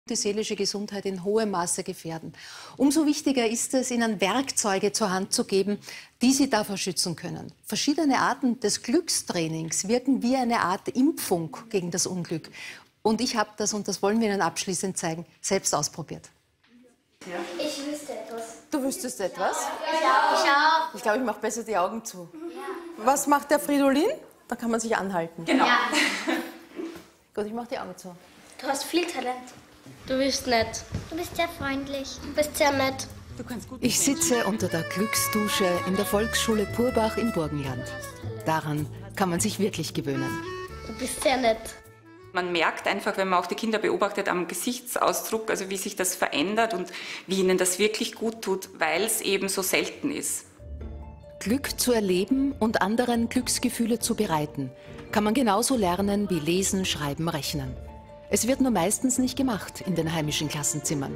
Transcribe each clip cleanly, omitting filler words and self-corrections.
die seelische Gesundheit in hohem Maße gefährden. Umso wichtiger ist es, ihnen Werkzeuge zur Hand zu geben, die sie davor schützen können. Verschiedene Arten des Glückstrainings wirken wie eine Art Impfung gegen das Unglück. Und ich habe das, und das wollen wir Ihnen abschließend zeigen, selbst ausprobiert. Ja. Ich wüsste etwas. Du wüsstest etwas? Ja. Ich glaube, ich mache besser die Augen zu. Ja. Was macht der Fridolin? Da kann man sich anhalten. Genau. Ja. Gut, ich mache die Augen zu. Du hast viel Talent. Du bist nett. Du bist sehr freundlich. Du bist sehr nett. Ich sitze unter der Glücksdusche in der Volksschule Purbach im Burgenland. Daran kann man sich wirklich gewöhnen. Du bist sehr nett. Man merkt einfach, wenn man auch die Kinder beobachtet, am Gesichtsausdruck, also wie sich das verändert und wie ihnen das wirklich gut tut, weil es eben so selten ist. Glück zu erleben und anderen Glücksgefühle zu bereiten, kann man genauso lernen wie Lesen, Schreiben, Rechnen. Es wird nur meistens nicht gemacht in den heimischen Klassenzimmern.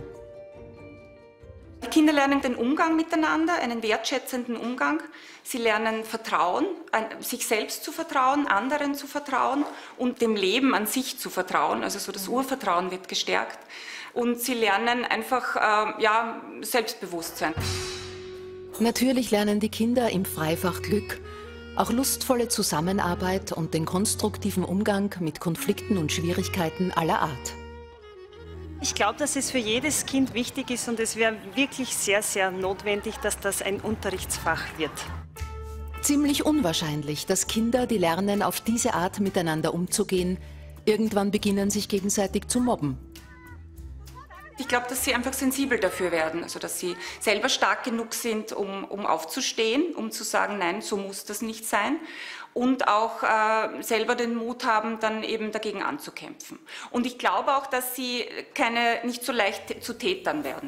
Die Kinder lernen den Umgang miteinander, einen wertschätzenden Umgang. Sie lernen Vertrauen, sich selbst zu vertrauen, anderen zu vertrauen und dem Leben an sich zu vertrauen. Also so das Urvertrauen wird gestärkt. Und sie lernen einfach Selbstbewusstsein. Natürlich lernen die Kinder im Freifach Glück, auch lustvolle Zusammenarbeit und den konstruktiven Umgang mit Konflikten und Schwierigkeiten aller Art. Ich glaube, dass es für jedes Kind wichtig ist und es wäre wirklich sehr, sehr notwendig, dass das ein Unterrichtsfach wird. Ziemlich unwahrscheinlich, dass Kinder, die lernen, auf diese Art miteinander umzugehen, irgendwann beginnen, sich gegenseitig zu mobben. Ich glaube, dass sie einfach sensibel dafür werden, also dass sie selber stark genug sind, um aufzustehen, um zu sagen, nein, so muss das nicht sein. Und auch selber den Mut haben, dann eben dagegen anzukämpfen. Und ich glaube auch, dass sie nicht so leicht zu Tätern werden.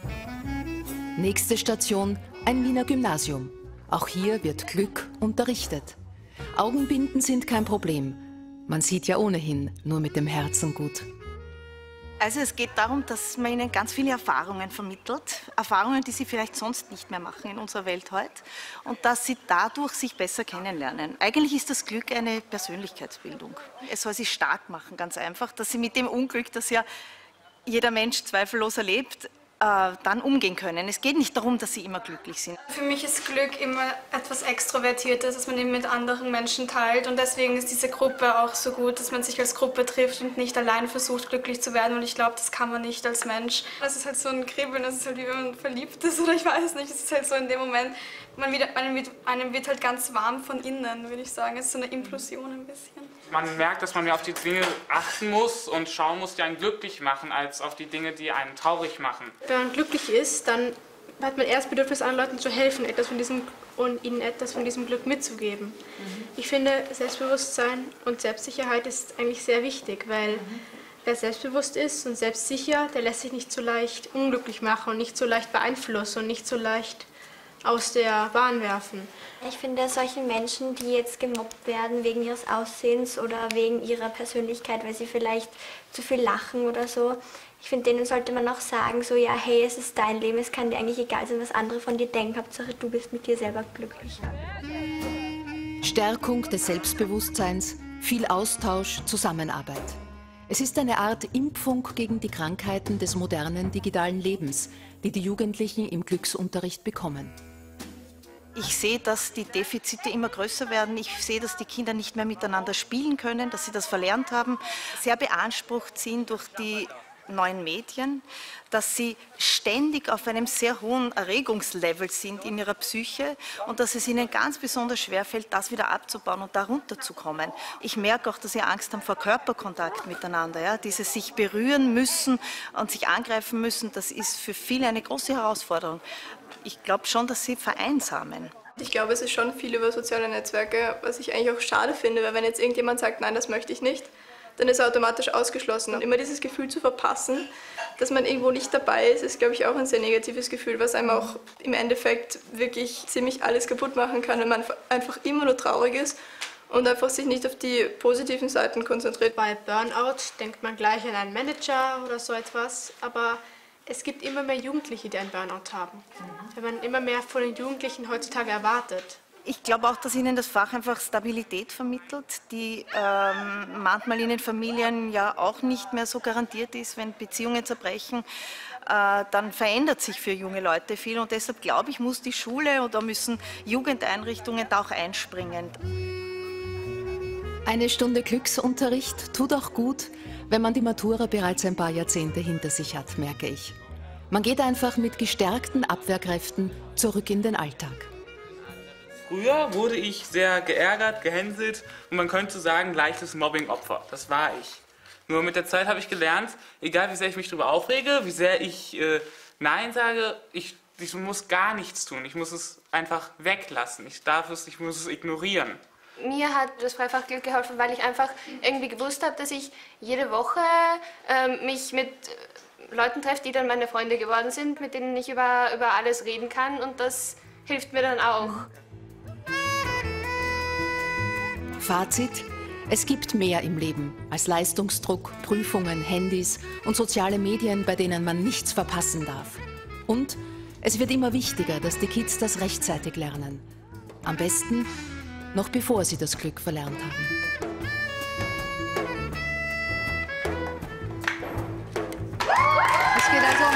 Nächste Station, ein Wiener Gymnasium. Auch hier wird Glück unterrichtet. Augenbinden sind kein Problem. Man sieht ja ohnehin nur mit dem Herzen gut. Also es geht darum, dass man ihnen ganz viele Erfahrungen vermittelt. Erfahrungen, die sie vielleicht sonst nicht mehr machen in unserer Welt heute. Und dass sie dadurch sich besser kennenlernen. Eigentlich ist das Glück eine Persönlichkeitsbildung. Es soll sie stark machen, ganz einfach. Dass sie mit dem Unglück, das ja jeder Mensch zweifellos erlebt, dann umgehen können. Es geht nicht darum, dass sie immer glücklich sind. Für mich ist Glück immer etwas Extrovertiertes, das man eben mit anderen Menschen teilt. Und deswegen ist diese Gruppe auch so gut, dass man sich als Gruppe trifft und nicht allein versucht, glücklich zu werden. Und ich glaube, das kann man nicht als Mensch. Das ist halt so ein Kribbeln, das ist halt wie wenn man verliebt ist oder ich weiß nicht. Es ist halt so in dem Moment, einem wird halt ganz warm von innen, würde ich sagen. Es ist so eine Implosion ein bisschen. Man merkt, dass man mehr auf die Dinge achten muss und schauen muss, die einen glücklich machen, als auf die Dinge, die einen traurig machen. Wenn man glücklich ist, dann hat man erst Bedürfnis, anderen Leuten zu helfen, und ihnen etwas von diesem Glück mitzugeben. Ich finde, Selbstbewusstsein und Selbstsicherheit ist eigentlich sehr wichtig, weil wer selbstbewusst ist und selbstsicher, der lässt sich nicht so leicht unglücklich machen und nicht so leicht beeinflussen und nicht so leicht aus der Bahn werfen. Ich finde, solche Menschen, die jetzt gemobbt werden wegen ihres Aussehens oder wegen ihrer Persönlichkeit, weil sie vielleicht zu viel lachen oder so, ich finde, denen sollte man auch sagen, so, ja, hey, es ist dein Leben, es kann dir eigentlich egal sein, was andere von dir denken, Hauptsache du bist mit dir selber glücklich. Stärkung des Selbstbewusstseins, viel Austausch, Zusammenarbeit. Es ist eine Art Impfung gegen die Krankheiten des modernen digitalen Lebens, die die Jugendlichen im Glücksunterricht bekommen. Ich sehe, dass die Defizite immer größer werden. Ich sehe, dass die Kinder nicht mehr miteinander spielen können, dass sie das verlernt haben, sehr beansprucht sind durch die neuen Medien, dass sie ständig auf einem sehr hohen Erregungslevel sind in ihrer Psyche und dass es ihnen ganz besonders schwer fällt, das wieder abzubauen und da runterzukommen. Ich merke auch, dass sie Angst haben vor Körperkontakt miteinander. Ja? Dieses sich berühren müssen und sich angreifen müssen, das ist für viele eine große Herausforderung. Ich glaube schon, dass sie vereinsamen. Ich glaube, es ist schon viel über soziale Netzwerke, was ich eigentlich auch schade finde, weil wenn jetzt irgendjemand sagt, nein, das möchte ich nicht, dann ist er automatisch ausgeschlossen. Und immer dieses Gefühl zu verpassen, dass man irgendwo nicht dabei ist, ist, glaube ich, auch ein sehr negatives Gefühl, was einem auch im Endeffekt wirklich ziemlich alles kaputt machen kann, wenn man einfach immer nur traurig ist und einfach sich nicht auf die positiven Seiten konzentriert. Bei Burnout denkt man gleich an einen Manager oder so etwas, aber es gibt immer mehr Jugendliche, die einen Burnout haben. Wenn man immer mehr von den Jugendlichen heutzutage erwartet. Ich glaube auch, dass ihnen das Fach einfach Stabilität vermittelt, die manchmal in den Familien ja auch nicht mehr so garantiert ist. Wenn Beziehungen zerbrechen, dann verändert sich für junge Leute viel. Und deshalb glaube ich, muss die Schule oder müssen Jugendeinrichtungen da auch einspringen. Eine Stunde Glücksunterricht tut auch gut, wenn man die Matura bereits ein paar Jahrzehnte hinter sich hat, merke ich. Man geht einfach mit gestärkten Abwehrkräften zurück in den Alltag. Früher wurde ich sehr geärgert, gehänselt und man könnte sagen, leichtes Mobbing-Opfer. Das war ich. Nur mit der Zeit habe ich gelernt, egal wie sehr ich mich darüber aufrege, wie sehr ich Nein sage, ich muss gar nichts tun. Ich muss es einfach weglassen. Ich muss es ignorieren. Mir hat das Freifach Glück geholfen, weil ich einfach irgendwie gewusst habe, dass ich jede Woche mich mit Leuten treffe, die dann meine Freunde geworden sind, mit denen ich über alles reden kann, und das hilft mir dann auch. Fazit: Es gibt mehr im Leben als Leistungsdruck, Prüfungen, Handys und soziale Medien, bei denen man nichts verpassen darf. Und es wird immer wichtiger, dass die Kids das rechtzeitig lernen. Am besten noch bevor sie das Glück verlernt haben. Es geht also...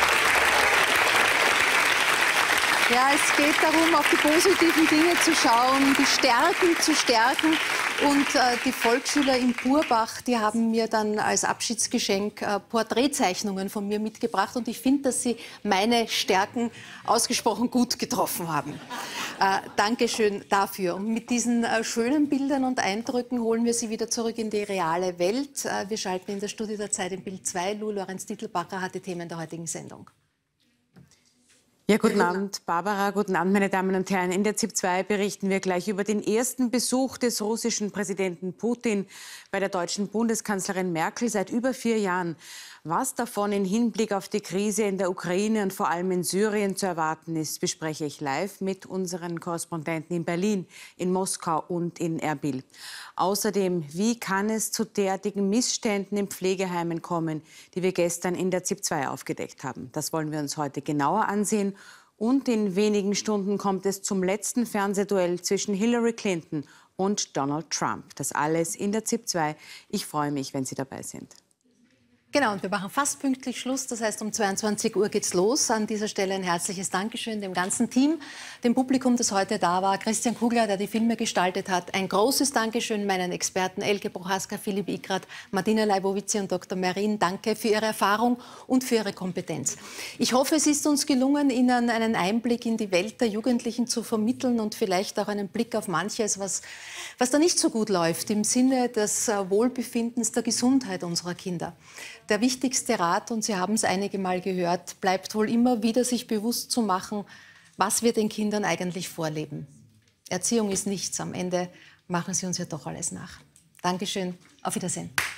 Ja, es geht darum, auf die positiven Dinge zu schauen, die Stärken zu stärken. Und die Volksschüler in Burbach, die haben mir dann als Abschiedsgeschenk Porträtzeichnungen von mir mitgebracht. Und ich finde, dass sie meine Stärken ausgesprochen gut getroffen haben. Dankeschön dafür. Und mit diesen schönen Bildern und Eindrücken holen wir Sie wieder zurück in die reale Welt. Wir schalten in der Studie der Zeit in Bild 2. Lorenz Dittelbacher hat die Themen der heutigen Sendung. Ja, guten Abend, Barbara. Guten Abend, meine Damen und Herren. In der ZIP 2 berichten wir gleich über den ersten Besuch des russischen Präsidenten Putin bei der deutschen Bundeskanzlerin Merkel seit über 4 Jahren. Was davon im Hinblick auf die Krise in der Ukraine und vor allem in Syrien zu erwarten ist, bespreche ich live mit unseren Korrespondenten in Berlin, in Moskau und in Erbil. Außerdem, wie kann es zu derartigen Missständen in Pflegeheimen kommen, die wir gestern in der ZIP 2 aufgedeckt haben? Das wollen wir uns heute genauer ansehen. Und in wenigen Stunden kommt es zum letzten Fernsehduell zwischen Hillary Clinton und Donald Trump. Das alles in der ZIP 2. Ich freue mich, wenn Sie dabei sind. Genau, und wir machen fast pünktlich Schluss. Das heißt, um 22 Uhr geht's los. An dieser Stelle ein herzliches Dankeschön dem ganzen Team, dem Publikum, das heute da war, Christian Kugler, der die Filme gestaltet hat. Ein großes Dankeschön meinen Experten Elke Prochaska, Philipp Ikrat, Martina Leibowitzi und Dr. Merin. Danke für Ihre Erfahrung und für Ihre Kompetenz. Ich hoffe, es ist uns gelungen, Ihnen einen Einblick in die Welt der Jugendlichen zu vermitteln und vielleicht auch einen Blick auf manches, was da nicht so gut läuft, im Sinne des Wohlbefindens, der Gesundheit unserer Kinder. Der wichtigste Rat, und Sie haben es einige Mal gehört, bleibt wohl immer wieder, sich bewusst zu machen, was wir den Kindern eigentlich vorleben. Erziehung ist nichts. Am Ende machen sie uns ja doch alles nach. Dankeschön. Auf Wiedersehen.